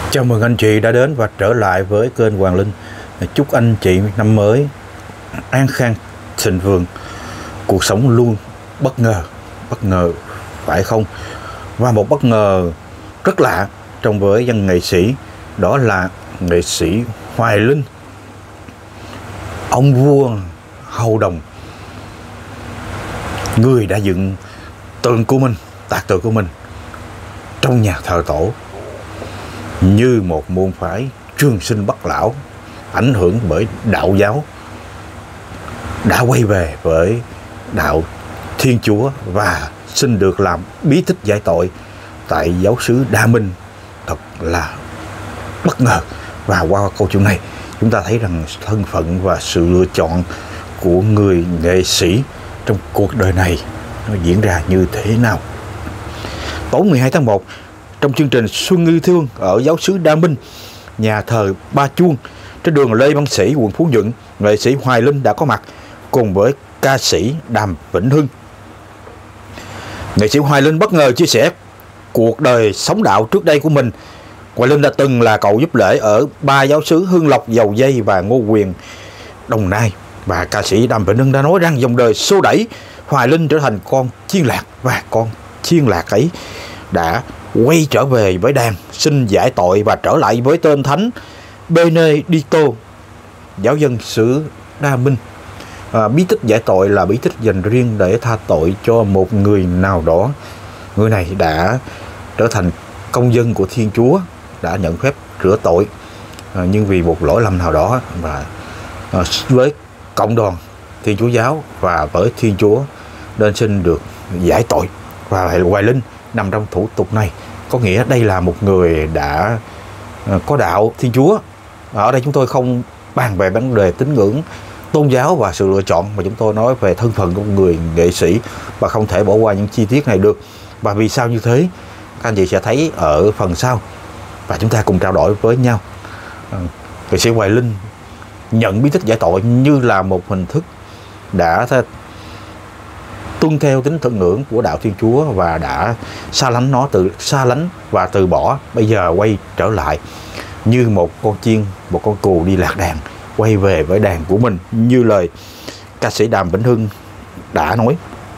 Chào mừng anh chị đã đến và trở lại với kênh Hoàng Linh. Chúc anh chị năm mới an khang, thịnh vượng, cuộc sống luôn bất ngờ phải không? Và một bất ngờ rất lạ trong với văn nghệ sĩ, đó là nghệ sĩ Hoài Linh, ông vua hầu đồng, người đã dựng tượng của mình, tạc tượng của mình trong nhà thờ tổ như một môn phái trường sinh bất lão, ảnh hưởng bởi đạo giáo, đã quay về với đạo Thiên Chúa và xin được làm bí tích giải tội tại giáo xứ Đa Minh. Thật là bất ngờ. Và qua câu chuyện này, chúng ta thấy rằng thân phận và sự lựa chọn của người nghệ sĩ trong cuộc đời này nó diễn ra như thế nào. Tối 12 tháng 1, trong chương trình Xuân Yêu Thương ở giáo xứ Đa Minh, nhà thờ Ba Chuông trên đường Lê Văn Sĩ, quận Phú Nhuận, nghệ sĩ Hoài Linh đã có mặt cùng với ca sĩ Đàm Vĩnh Hưng. Nghệ sĩ Hoài Linh bất ngờ chia sẻ cuộc đời sống đạo trước đây của mình. Hoài Linh đã từng là cậu giúp lễ ở ba giáo xứ Hưng Lộc, Dầu Dây và Ngô Quyền, Đồng Nai. Và ca sĩ Đàm Vĩnh Hưng đã nói rằng dòng đời xô đẩy Hoài Linh trở thành con chiên lạc, và con chiên lạc ấy đã quay trở về với đàn, xin giải tội và trở lại với tên thánh Benedicto, giáo dân xứ Đa Minh. Bí tích giải tội là bí tích dành riêng để tha tội cho một người nào đó. Người này đã trở thành công dân của Thiên Chúa, đã nhận phép rửa tội, nhưng vì một lỗi lầm nào đó và với cộng đoàn Thiên Chúa giáo và với Thiên Chúa nên xin được giải tội. Và Hoài Linh nằm trong thủ tục này, có nghĩa đây là một người đã có đạo Thiên Chúa. Ở đây chúng tôi không bàn về vấn đề tín ngưỡng, tôn giáo và sự lựa chọn, mà chúng tôi nói về thân phận của người nghệ sĩ và không thể bỏ qua những chi tiết này được. Và vì sao như thế, các anh chị sẽ thấy ở phần sau và chúng ta cùng trao đổi với nhau. Nghệ sĩ Hoài Linh nhận bí tích giải tội như là một hình thức đã tuân theo tính tín ngưỡng của đạo Thiên Chúa và đã xa lánh và từ bỏ, bây giờ quay trở lại như một con chiên, một con cừu đi lạc đàn, quay về với đàn của mình như lời ca sĩ Đàm Vĩnh Hưng đã nói.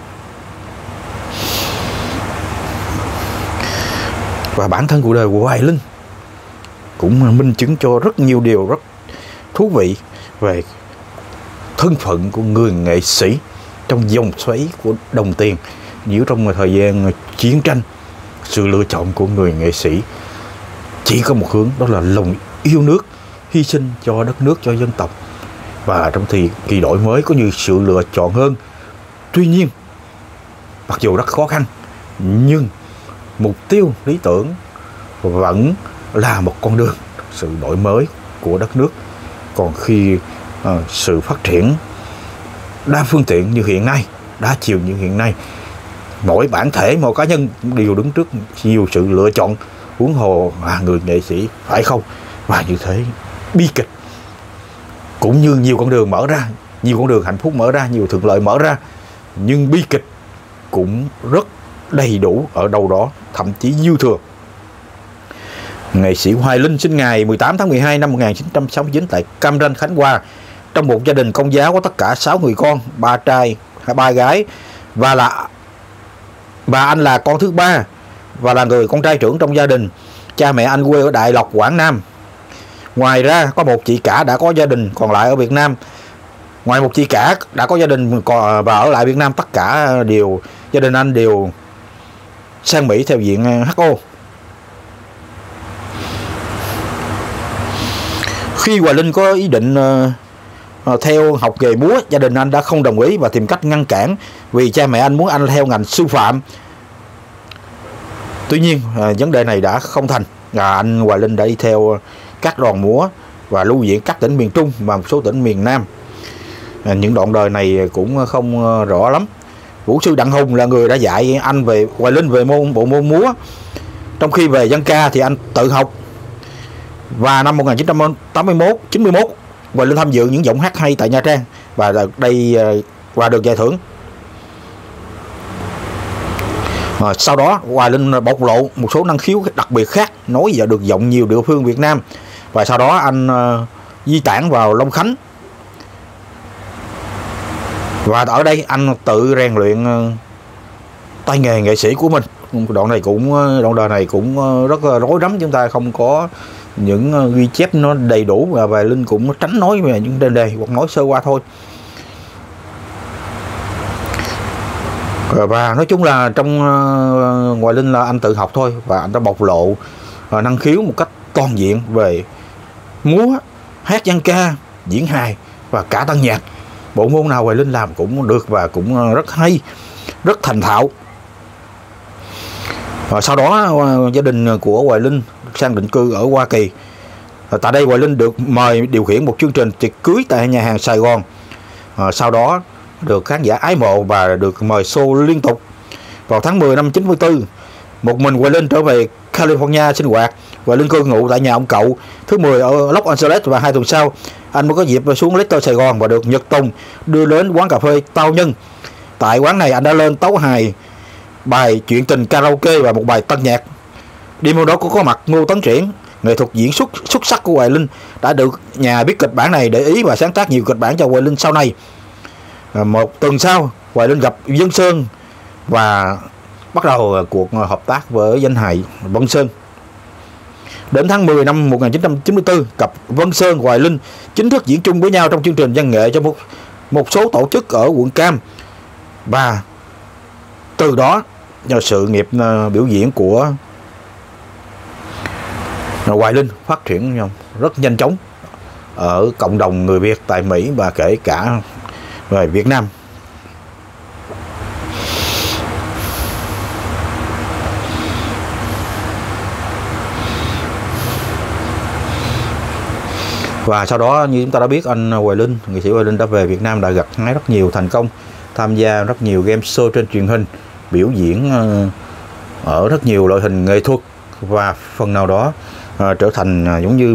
Và bản thân cuộc đời của Hoài Linh cũng minh chứng cho rất nhiều điều rất thú vị về thân phận của người nghệ sĩ trong dòng xoáy của đồng tiền. Nếu trong thời gian chiến tranh, sự lựa chọn của người nghệ sĩ chỉ có một hướng, đó là lòng yêu nước, hy sinh cho đất nước, cho dân tộc. Và trong thời kỳ đổi mới có nhiều sự lựa chọn hơn. Tuy nhiên, mặc dù rất khó khăn, nhưng mục tiêu lý tưởng vẫn là một con đường, sự đổi mới của đất nước. Còn khi sự phát triển đa phương tiện như hiện nay, đa chiều như hiện nay, mỗi bản thể, mỗi cá nhân đều đứng trước nhiều sự lựa chọn, huống hồ là người nghệ sĩ, phải không? Và như thế, bi kịch cũng như nhiều con đường mở ra, nhiều con đường hạnh phúc mở ra, nhiều thuận lợi mở ra, nhưng bi kịch cũng rất đầy đủ ở đâu đó, thậm chí dư thừa. Nghệ sĩ Hoài Linh sinh ngày 18 tháng 12 năm 1969 tại Cam Ranh, Khánh Hòa, trong một gia đình công giáo có tất cả 6 người con, 3 trai, 3 gái, và anh là con thứ 3 và là người con trai trưởng trong gia đình. Cha mẹ anh quê ở Đại Lộc, Quảng Nam. Ngoài ra có một chị cả đã có gia đình còn lại ở Việt Nam. Ngoài một chị cả đã có gia đình và ở lại Việt Nam, tất cả gia đình anh đều sang Mỹ theo diện HO. Khi Hoài Linh có ý định theo học nghề múa, gia đình anh đã không đồng ý và tìm cách ngăn cản, vì cha mẹ anh muốn anh theo ngành sư phạm. Tuy nhiên vấn đề này đã không thành, và anh Hoài Linh đã đi theo các đoàn múa và lưu diễn các tỉnh miền Trung và một số tỉnh miền Nam. Những đoạn đời này cũng không rõ lắm. Vũ sư Đặng Hùng là người đã dạy anh về Hoài Linh về bộ môn múa, trong khi về dân ca thì anh tự học. Và năm 1991 Hoài Linh tham dự những giọng hát hay tại Nha Trang và được giải thưởng. Sau đó Hoài Linh bộc lộ một số năng khiếu đặc biệt khác, nói và được giọng nhiều địa phương Việt Nam. Và sau đó anh di tản vào Long Khánh, và ở đây anh tự rèn luyện tay nghề nghệ sĩ của mình. Đoạn đời này cũng rất rối rắm, chúng ta không có những ghi chép nó đầy đủ, và Hoài Linh cũng tránh nói về những đề hoặc nói sơ qua thôi. Và nói chung là trong Hoài Linh là anh tự học thôi, và anh đã bộc lộ năng khiếu một cách toàn diện về múa, hát dân ca, diễn hài và cả tăng nhạc. Bộ môn nào Hoài Linh làm cũng được và cũng rất hay, rất thành thạo. Và sau đó gia đình của Hoài Linh sang định cư ở Hoa Kỳ. Tại đây Hoài Linh được mời điều khiển một chương trình tiệc cưới tại nhà hàng Sài Gòn. Sau đó được khán giả ái mộ và được mời show liên tục. Vào tháng 10 năm 94, một mình Hoài Linh trở về California sinh hoạt. Hoài Linh cư ngụ tại nhà ông cậu thứ 10 ở Los Angeles, và 2 tuần sau anh mới có dịp xuống Little Sài Gòn và được Nhật Tùng đưa đến quán cà phê Tao Nhân. Tại quán này anh đã lên tấu hài bài chuyện tình karaoke và một bài tân nhạc. Đêm hôm đó có mặt Ngô Tấn Triển. Nghệ thuật diễn xuất sắc của Hoài Linh đã được nhà viết kịch bản này để ý và sáng tác nhiều kịch bản cho Hoài Linh sau này. Một tuần sau, Hoài Linh gặp Vân Sơn và bắt đầu cuộc hợp tác với danh hài Vân Sơn. Đến tháng 10 năm 1994, cặp Vân Sơn Hoài Linh chính thức diễn chung với nhau trong chương trình văn nghệ cho một số tổ chức ở quận Cam. Và từ đó nhờ sự nghiệp biểu diễn của Hoài Linh phát triển rất nhanh chóng ở cộng đồng người Việt tại Mỹ và kể cả về Việt Nam. Và sau đó như chúng ta đã biết, anh Hoài Linh, nghệ sĩ Hoài Linh đã về Việt Nam, đã gặt hái rất nhiều thành công, tham gia rất nhiều game show trên truyền hình, biểu diễn ở rất nhiều loại hình nghệ thuật, và phần nào đó trở thành giống như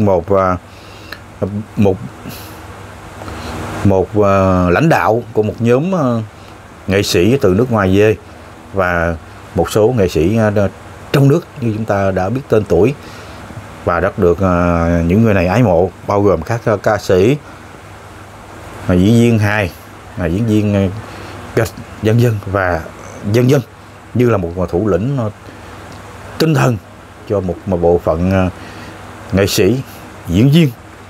một lãnh đạo của một nhóm nghệ sĩ từ nước ngoài về, và một số nghệ sĩ trong nước như chúng ta đã biết tên tuổi và rất được những người này ái mộ, bao gồm các ca sĩ, diễn viên hài, diễn viên kịch, vân vân và vân vân, như là một thủ lĩnh tinh thần cho một bộ phận nghệ sĩ, diễn viên.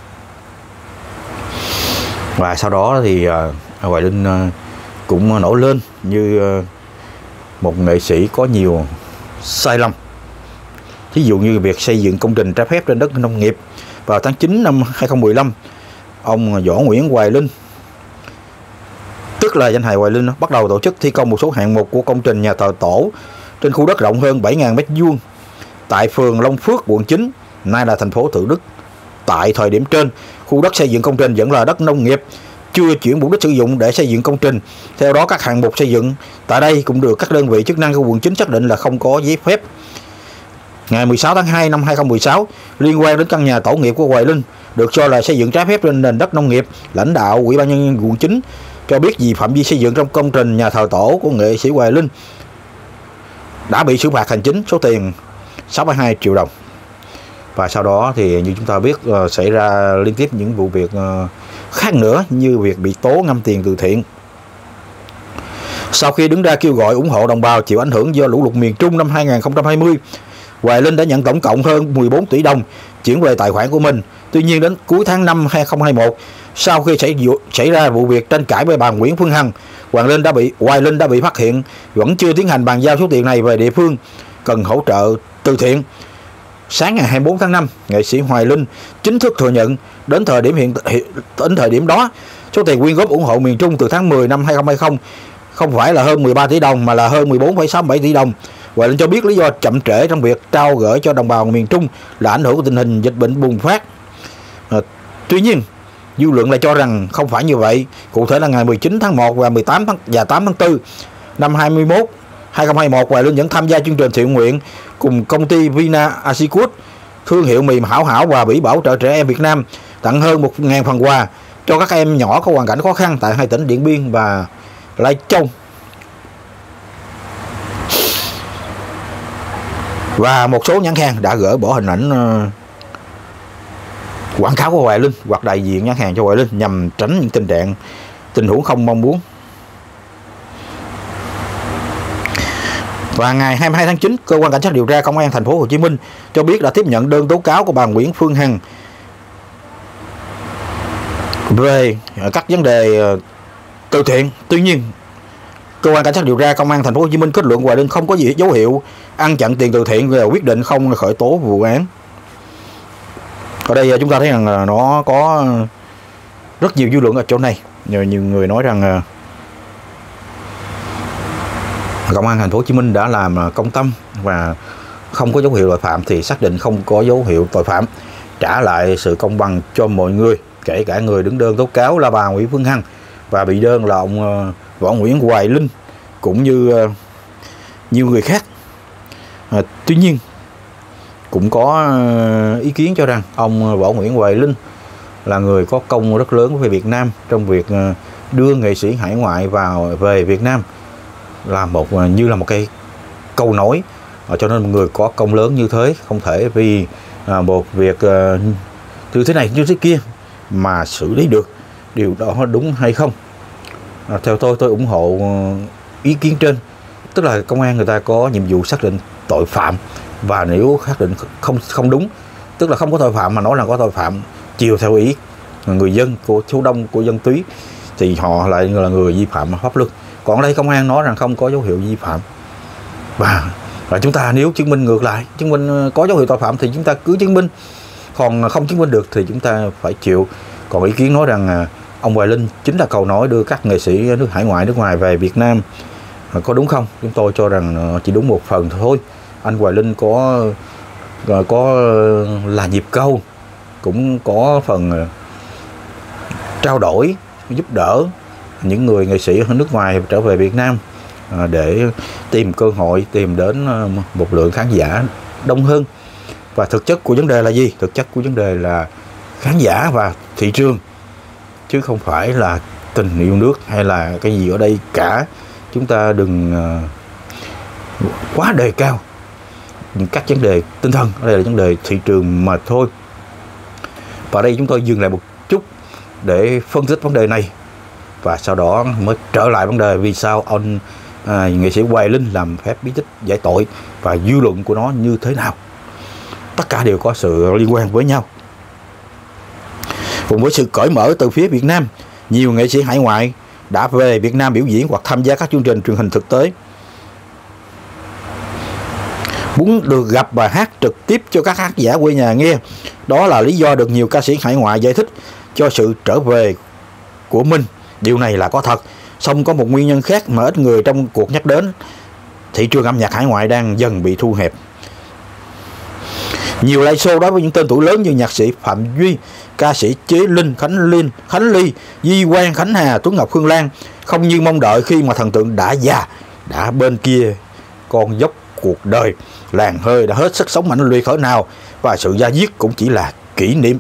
Và sau đó thì Hoài Linh cũng nổi lên như một nghệ sĩ có nhiều sai lầm. Ví dụ như việc xây dựng công trình trái phép trên đất nông nghiệp. Vào tháng 9 năm 2015, ông Võ Nguyễn Hoài Linh, tức là danh hài Hoài Linh, bắt đầu tổ chức thi công một số hạng mục của công trình nhà thờ Tổ trên khu đất rộng hơn 7.000 m² tại phường Long Phước, quận 9, nay là thành phố Thủ Đức. Tại thời điểm trên, khu đất xây dựng công trình vẫn là đất nông nghiệp, chưa chuyển mục đích sử dụng để xây dựng công trình. Theo đó, các hạng mục xây dựng tại đây cũng được các đơn vị chức năng của quận 9 xác định là không có giấy phép. Ngày 16 tháng 2 năm 2016, liên quan đến căn nhà tổ nghiệp của Hoài Linh được cho là xây dựng trái phép trên nền đất nông nghiệp, lãnh đạo Ủy ban nhân dân quận 9 cho biết vì phạm vi xây dựng trong công trình nhà thờ Tổ của nghệ sĩ Hoài Linh đã bị xử phạt hành chính số tiền 62 triệu đồng. Và sau đó thì như chúng ta biết xảy ra liên tiếp những vụ việc khác nữa, như việc bị tố ngâm tiền từ thiện. Sau khi đứng ra kêu gọi ủng hộ đồng bào chịu ảnh hưởng do lũ lụt miền Trung năm 2020, Hoài Linh đã nhận tổng cộng hơn 14 tỷ đồng chuyển về tài khoản của mình. Tuy nhiên đến cuối tháng 5 2021, sau khi xảy ra vụ việc tranh cãi với bà Nguyễn Phương Hằng, Hoài Linh đã bị phát hiện vẫn chưa tiến hành bàn giao số tiền này về địa phương cần hỗ trợ từ thiện. Sáng ngày 24 tháng 5, nghệ sĩ Hoài Linh chính thức thừa nhận đến thời điểm đó, số tiền quyên góp ủng hộ miền Trung từ tháng 10 năm 2020 không phải là hơn 13 tỷ đồng mà là hơn 14,67 tỷ đồng. Hoài Linh cho biết lý do chậm trễ trong việc trao gửi cho đồng bào miền Trung là ảnh hưởng của tình hình dịch bệnh bùng phát. Tuy nhiên, dư luận lại cho rằng không phải như vậy. Cụ thể là ngày 19 tháng 1 và 8 tháng 4 năm 2021, Hoài Linh vẫn tham gia chương trình thiện nguyện cùng công ty Vina Asicus, thương hiệu mì Hảo Hảo và Bỉ Bảo trợ trẻ em Việt Nam, tặng hơn 1.000 phần quà cho các em nhỏ có hoàn cảnh khó khăn tại hai tỉnh Điện Biên và Lai Châu. Và một số nhãn hàng đã gỡ bỏ hình ảnh quảng cáo của Hoài Linh hoặc đại diện nhãn hàng cho Hoài Linh nhằm tránh những tình huống không mong muốn. Và ngày 22 tháng 9, cơ quan cảnh sát điều tra công an thành phố Hồ Chí Minh cho biết đã tiếp nhận đơn tố cáo của bà Nguyễn Phương Hằng về các vấn đề từ thiện. Tuy nhiên, cơ quan cảnh sát điều tra công an thành phố Hồ Chí Minh kết luận Hoài Linh không có gì dấu hiệu ăn chặn tiền từ thiện và quyết định không khởi tố vụ án. Ở đây chúng ta thấy rằng nó có rất nhiều dư luận ở chỗ này. Nhiều người nói rằng công an thành phố Hồ Chí Minh đã làm công tâm và không có dấu hiệu tội phạm thì xác định không có dấu hiệu tội phạm, trả lại sự công bằng cho mọi người, kể cả người đứng đơn tố cáo là bà Nguyễn Phương Hằng và bị đơn là ông Võ Nguyễn Hoài Linh cũng như nhiều người khác. Tuy nhiên cũng có ý kiến cho rằng ông Võ Nguyễn Hoài Linh là người có công rất lớn với Việt Nam trong việc đưa nghệ sĩ hải ngoại về Việt Nam, là như là một cái câu nói, cho nên một người có công lớn như thế không thể vì một việc như thế này như thế kia mà xử lý được. Điều đó đúng hay không? Theo tôi ủng hộ ý kiến trên, tức là công an người ta có nhiệm vụ xác định tội phạm, và nếu xác định không đúng, tức là không có tội phạm mà nói là có tội phạm chiều theo ý người dân, của số đông của dân túy, thì họ lại là người vi phạm pháp luật. Còn ở đây công an nói rằng không có dấu hiệu vi phạm, và chúng ta nếu chứng minh ngược lại, chứng minh có dấu hiệu tội phạm thì chúng ta cứ chứng minh, còn không chứng minh được thì chúng ta phải chịu. Còn ý kiến nói rằng ông Hoài Linh chính là cầu nối đưa các nghệ sĩ nước ngoài về Việt Nam, có đúng không? Chúng tôi cho rằng chỉ đúng một phần thôi. Anh Hoài Linh có là nhịp câu, cũng có phần trao đổi giúp đỡ những người nghệ sĩ ở nước ngoài trở về Việt Nam để tìm cơ hội, tìm đến một lượng khán giả đông hơn. Và thực chất của vấn đề là gì? Thực chất của vấn đề là khán giả và thị trường, chứ không phải là tình yêu nước hay là cái gì ở đây cả. Chúng ta đừng quá đề cao những các vấn đề tinh thần, đây là vấn đề thị trường mà thôi. Và đây chúng tôi dừng lại một chút để phân tích vấn đề này, và sau đó mới trở lại vấn đề vì sao ông nghệ sĩ Hoài Linh làm phép bí tích giải tội và dư luận của nó như thế nào. Tất cả đều có sự liên quan với nhau. Cùng với sự cởi mở từ phía Việt Nam, nhiều nghệ sĩ hải ngoại đã về Việt Nam biểu diễn hoặc tham gia các chương trình truyền hình thực tế. Muốn được gặp và hát trực tiếp cho các khán giả quê nhà nghe. Đó là lý do được nhiều ca sĩ hải ngoại giải thích cho sự trở về của mình. Điều này là có thật. Song có một nguyên nhân khác mà ít người trong cuộc nhắc đến. Thị trường âm nhạc hải ngoại đang dần bị thu hẹp. Nhiều live show đối với những tên tuổi lớn như nhạc sĩ Phạm Duy, ca sĩ Chế Linh, Khánh Ly, Di Quang, Khánh Hà, Tuấn Ngọc, Phương Lan không như mong đợi khi mà thần tượng đã già, đã bên kia con dốc cuộc đời, làng hơi đã hết sức sống mãnh liệt cỡ nào, và sự da diết cũng chỉ là kỷ niệm.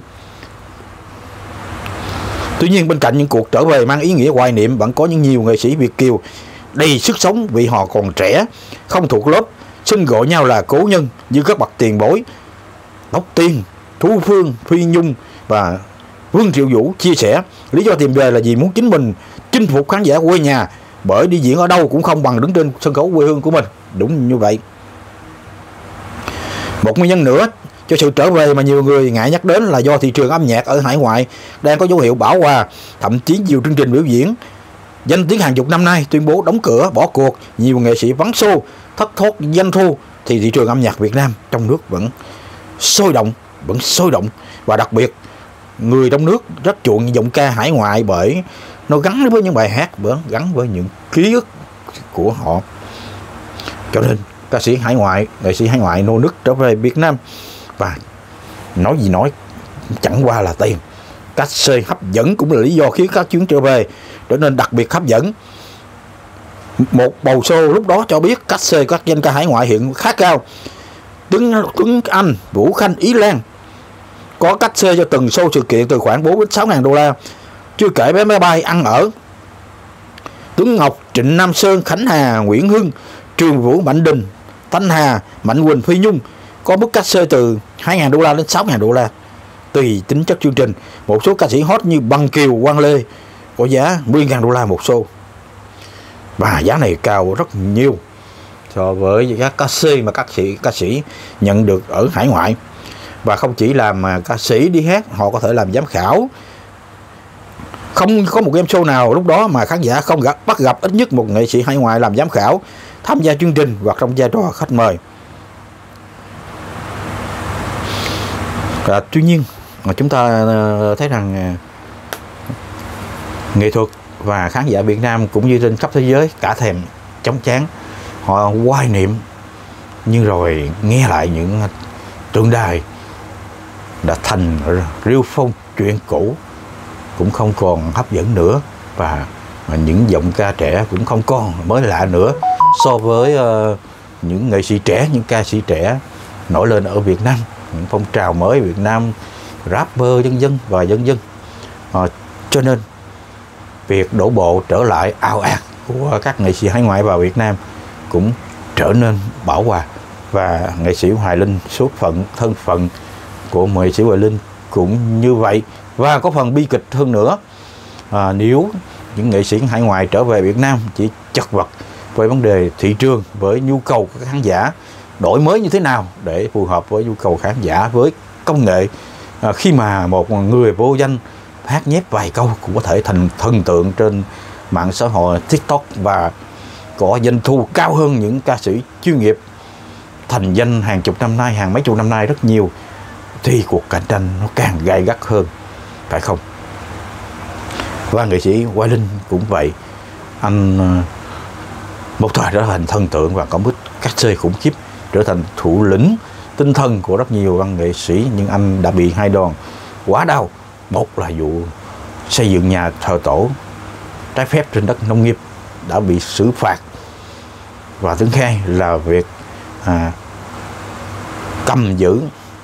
Tuy nhiên, bên cạnh những cuộc trở về mang ý nghĩa hoài niệm, vẫn có những nhiều nghệ sĩ Việt kiều đầy sức sống vì họ còn trẻ, không thuộc lớp, xưng gọi nhau là cố nhân như các bậc tiền bối Tóc Tiên, Thu Phương, Phi Nhung và Vương Triệu Vũ chia sẻ. Lý do tìm về là vì muốn chính mình chinh phục khán giả quê nhà, bởi đi diễn ở đâu cũng không bằng đứng trên sân khấu quê hương của mình. Đúng như vậy. Một nguyên nhân nữa cho sự trở về mà nhiều người ngại nhắc đến là do thị trường âm nhạc ở hải ngoại đang có dấu hiệu bão hòa, thậm chí nhiều chương trình biểu diễn danh tiếng hàng chục năm nay tuyên bố đóng cửa, bỏ cuộc, nhiều nghệ sĩ vắng show, thất thoát doanh thu, thì thị trường âm nhạc Việt Nam trong nước vẫn sôi động, và đặc biệt người trong nước rất chuộng giọng ca hải ngoại bởi nó gắn với những bài hát, gắn với những ký ức của họ. Cho nên ca sĩ hải ngoại, nghệ sĩ hải ngoại nô nức trở về Việt Nam, và nói gì nói, chẳng qua là tiền. Cách xê hấp dẫn cũng là lý do khiến các chuyến trở về trở nên đặc biệt hấp dẫn. Một bầu show lúc đó cho biết cách xê các danh ca hải ngoại hiện khá cao. Tuấn Anh, Vũ Khanh, Ý Lan có cách xê cho từng show sự kiện từ khoảng 4 đến 6 ngàn đô la, chưa kể vé máy bay, ăn ở. Tuấn Ngọc, Trịnh Nam Sơn, Khánh Hà, Nguyễn Hưng, Trường Vũ, Mạnh Đình Thanh Hà, Mạnh Quỳnh, Phi Nhung có mức cát xê từ 2.000 đô la đến 6.000 đô la tùy tính chất chương trình. Một số ca sĩ hot như Bằng Kiều, Quang Lê có giá 10.000 đô la một show, và giá này cao rất nhiều so với các ca sĩ mà các ca sĩ nhận được ở hải ngoại. Và không chỉ làm ca sĩ đi hát, họ có thể làm giám khảo. Không có một game show nào lúc đó mà khán giả không bắt gặp ít nhất một nghệ sĩ hải ngoại làm giám khảo, tham gia chương trình hoặc trong vai trò khách mời. Tuy nhiên chúng ta thấy rằng nghệ thuật và khán giả Việt Nam cũng như trên khắp thế giới cả thèm chóng chán, họ hoài niệm, nhưng rồi nghe lại những tượng đài đã thành rêu phong chuyện cũ cũng không còn hấp dẫn nữa, và những giọng ca trẻ cũng không còn mới lạ nữa so với những nghệ sĩ trẻ, những ca sĩ trẻ nổi lên ở Việt Nam, những phong trào mới Việt Nam, rapper vân vân và vân vân. Cho nên việc đổ bộ trở lại ào ạt của các nghệ sĩ hải ngoại vào Việt Nam cũng trở nên bảo hòa. Và nghệ sĩ Hoài Linh, số phận thân phận của nghệ sĩ Hoài Linh cũng như vậy, và có phần bi kịch hơn nữa. Nếu những nghệ sĩ hải ngoại trở về Việt Nam chỉ chật vật với vấn đề thị trường, với nhu cầu của các khán giả, đổi mới như thế nào để phù hợp với nhu cầu khán giả, với công nghệ, khi mà một người vô danh hát nhép vài câu cũng có thể thành thần tượng trên mạng xã hội TikTok và có doanh thu cao hơn những ca sĩ chuyên nghiệp thành danh hàng chục năm nay, hàng mấy chục năm nay rất nhiều, thì cuộc cạnh tranh nó càng gay gắt hơn, phải không? Và nghệ sĩ Hoài Linh cũng vậy, anh một thời trở thành thần tượng và có mức cát xê khủng khiếp, trở thành thủ lĩnh tinh thần của rất nhiều văn nghệ sĩ, nhưng anh đã bị hai đòn quá đau. Một là vụ xây dựng nhà thờ tổ trái phép trên đất nông nghiệp đã bị xử phạt, và thứ hai là việc cầm giữ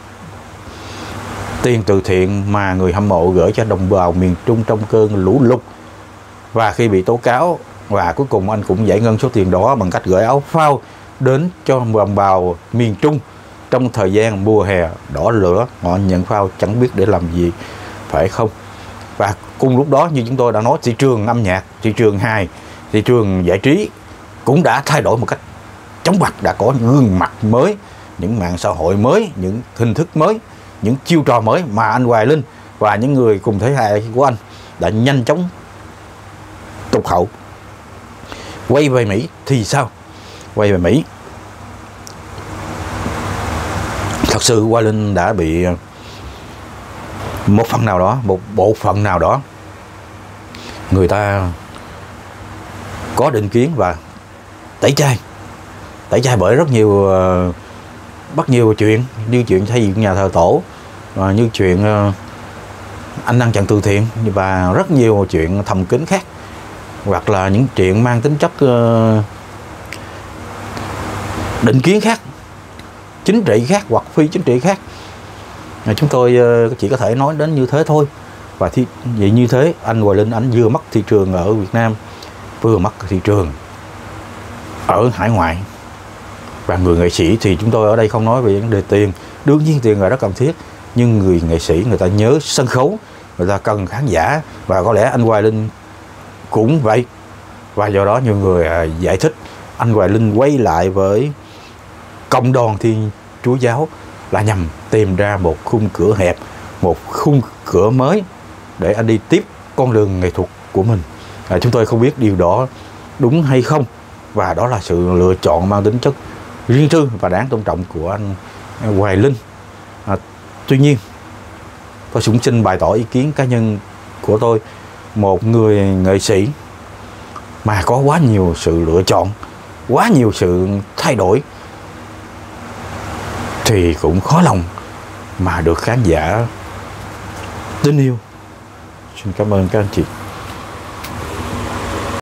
tiền từ thiện mà người hâm mộ gửi cho đồng bào miền Trung trong cơn lũ lụt. Và khi bị tố cáo, và cuối cùng anh cũng giải ngân số tiền đó bằng cách gửi áo phao đến cho đồng bào miền Trung trong thời gian mùa hè đỏ lửa. Họ nhận phao chẳng biết để làm gì, phải không? Và cùng lúc đó, như chúng tôi đã nói, thị trường âm nhạc, thị trường hài, thị trường giải trí cũng đã thay đổi một cách chóng mặt, đã có gương mặt mới, những mạng xã hội mới, những hình thức mới, những chiêu trò mới mà anh Hoài Linh và những người cùng thế hệ của anh đã nhanh chóng tụt hậu. Quay về Mỹ thì sao? Quay về Mỹ, thật sự Hoài Linh đã bị một phần nào đó, một bộ phận nào đó, người ta có định kiến và tẩy chay bởi rất nhiều chuyện, như chuyện xây dựng nhà thờ tổ, như chuyện anh ăn chặn từ thiện, và rất nhiều chuyện thầm kín khác, hoặc là những chuyện mang tính chất định kiến khác, chính trị khác hoặc phi chính trị khác. Chúng tôi chỉ có thể nói đến như thế thôi. Và vậy như thế, anh Hoài Linh anh vừa mất thị trường ở Việt Nam, vừa mất thị trường ở hải ngoại. Và người nghệ sĩ thì chúng tôi ở đây không nói về vấn đề tiền, đương nhiên tiền là rất cần thiết, nhưng người nghệ sĩ người ta nhớ sân khấu, người ta cần khán giả, và có lẽ anh Hoài Linh cũng vậy. Và do đó nhiều người giải thích anh Hoài Linh quay lại với cộng đoàn Thiên Chúa Giáo là nhằm tìm ra một khung cửa hẹp, một khung cửa mới để anh đi tiếp con đường nghệ thuật của mình. Chúng tôi không biết điều đó đúng hay không, và đó là sự lựa chọn mang tính chất riêng tư và đáng tôn trọng của anh Hoài Linh. Tuy nhiên, tôi cũng xin bày tỏ ý kiến cá nhân của tôi. Một người nghệ sĩ mà có quá nhiều sự lựa chọn, quá nhiều sự thay đổi, thì cũng khó lòng mà được khán giả tin yêu. Xin cảm ơn các anh chị.